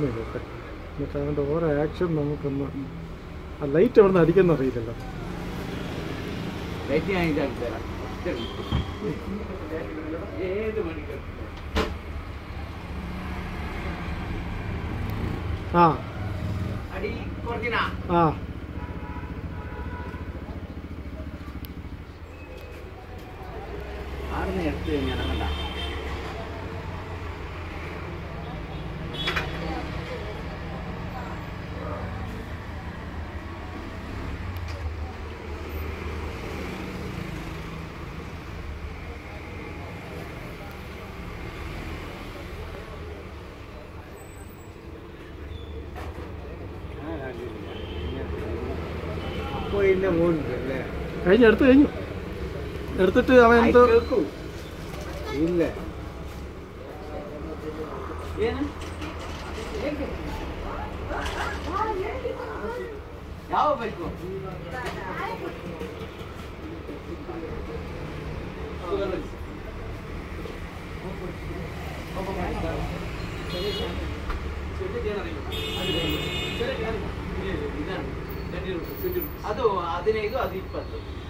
പോകുന്നില്ല കേട്ടോ. എന്നിട്ട് അവൻ്റെ ഓരോ ആക്ഷൻ നമുക്കൊന്ന് ആ ലൈറ്റ് എവിടെ നിന്ന് അടിക്കുന്ന അറിയില്ലല്ലോ. ആ ആ എടുത്ത് കഴിഞ്ഞാൽ കണ്ട കഴിഞ്ഞു, എടുത്തു കഴിഞ്ഞു. എടുത്തിട്ട് അവൻ എന്തോ ഇല്ല ಯಾವ ಬೇಕು ಅದು 15 ಅದು 20